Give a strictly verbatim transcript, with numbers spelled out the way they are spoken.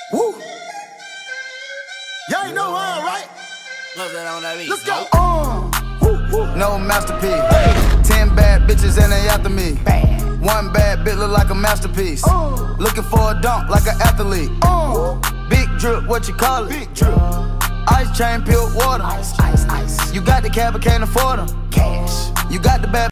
Woo. Y'all ain't know how, right? What's that on that beat? Let's go. Uh, woo, woo. No masterpiece. Hey. Ten bad bitches and they after me. Bad. One bad bitch look like a masterpiece. Uh. Looking for a dunk like an athlete. Uh. Big drip, what you call it? Big drip. Ice chain, peeled water. Ice, ice, ice. You got the cab, but can't afford them. Cash. You got the bad